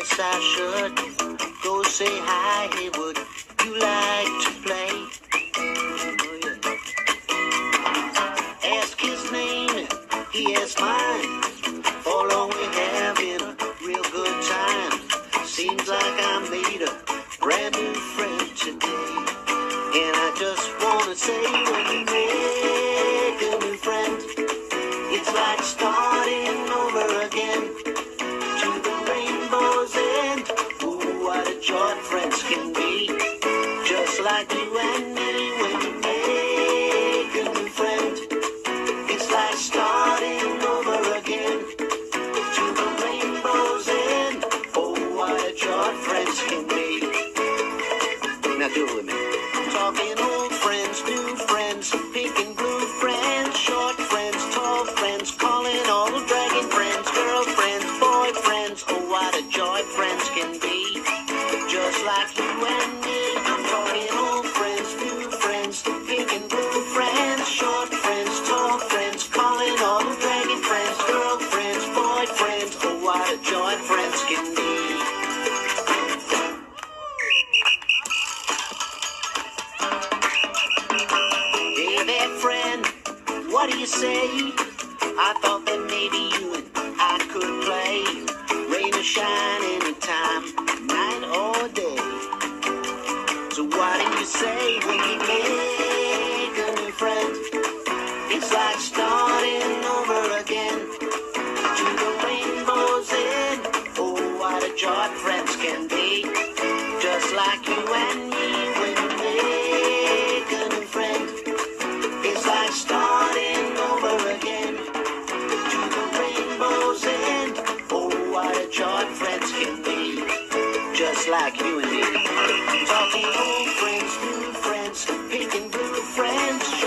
guess I should go say hi. Hey, would you like to play? Oh, yeah. Ask his name, he asks mine. For long we're having a real good time. Seems like I made a brand new friend today. And I just wanna say, when you make a new friend, it's like starting over again. To the rainbow's end. Ooh, what a joy friends can be. Just like you and me, when you make a new friend, it's like starting over again. To the rainbow's end. Oh, what a joy friends can be. Now do it with me. Talking old friends, new friends, pink and blue friends, short friends, tall friends, calling all dragon friends, girlfriends, boyfriends. Oh, what a joy friends can be. Just like you and me. I'm talking old friends, new friends, pink and blue friends, short friends, tall friends, calling all dragon friends, girlfriends, boyfriends. Oh, what a joy friends can be. What do you say? I thought that maybe you and I could play. Rain or shine, anytime, night or day. So what do you say when you make a new friend? It's like starting over again. To the rainbow's end. Oh, what a joy friends can be. Just like you and me when you make a new friend. It's like starting over again. To the rainbow's end. Oh, what a joy friends can be. Just like you and me. Talking old friends, new friends, pink and blue friends,